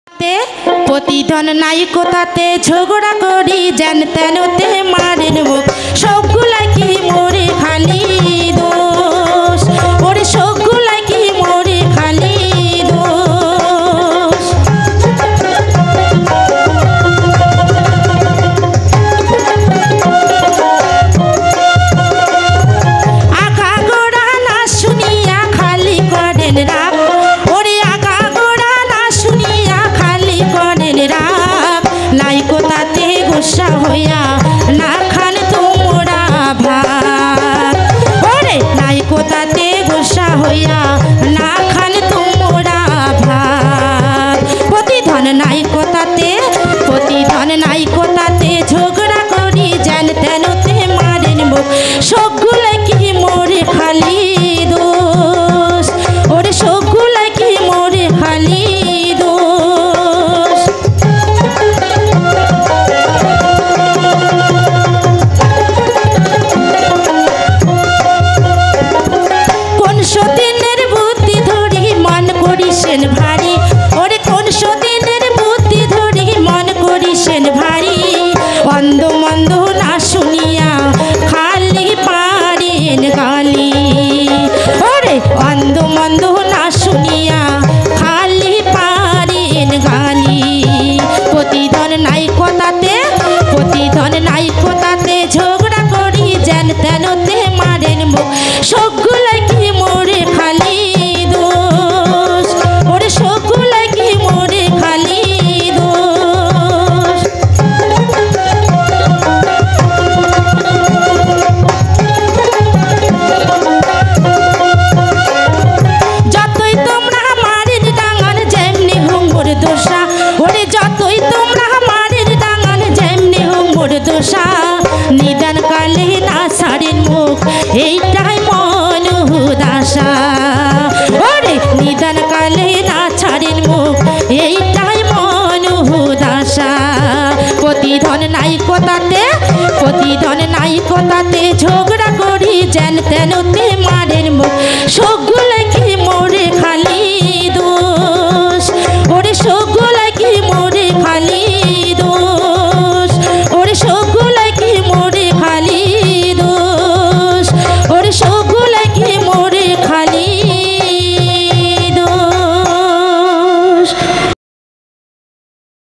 প্রতিধন নাই কোথাতে ঝগড়া করি যেন তেনতে মারেন মুখ সবগুলা কি মোরে খালি দোষ ওরে সবগুলা কি মোরে খালি দোষ আঁকা গোড়া না শুনিয়া খালি করেন রাগ ওরে আঁকা গোড়া না শুনিয়া খালি করেন রাগ নাই কোথাতে গুসা হইয়া না খান তোমরা ভাগ ওরে নাই কোথাতে গুসা হইয়া না খান তোমরা ভাগ প্রতিধন নাই কোথাতে ঝগড়া করি যেন তেনতে মারেন মুখ সবগুলা কি মোরে খালি দোষ ওরে সবগুলা কি মোরে খালি দোষ কোন সতীনের বুদ্ধি ধরি মন করিসেন ভারী ওরে কোন সতীনের বুদ্ধি ধরি মন করিসেন ভারী অন্ধ মন্দ না শুনিয়া খালি পারেন গালি ওরে অন্ধ মন্দ না শুনিয়া খালি পারেন গালি প্রতিধন নাই কোথাতে ঝগড়া করি যেন তেনতে মারেন মুখ সবগুলা কি মোরে খালি দোষ ওরে সবগুলা কি মোরে খালি দোষ যতই তোমরা মারের ডাঙান যেমনি হুঙ্গুর দোষা ওরে যতই তোমরা মারের ডাঙান যেমনি হুঙ্গুর দোষা নিদান কালে না ছাড়েন মুখ এইটাই মন হুদাসা ওরে নিদান কালে না ছাড়েন মুখ এইটাই মন হুদাসা প্রতিধন নাই কোথাতে ঝগড়া করি যেন তেনতে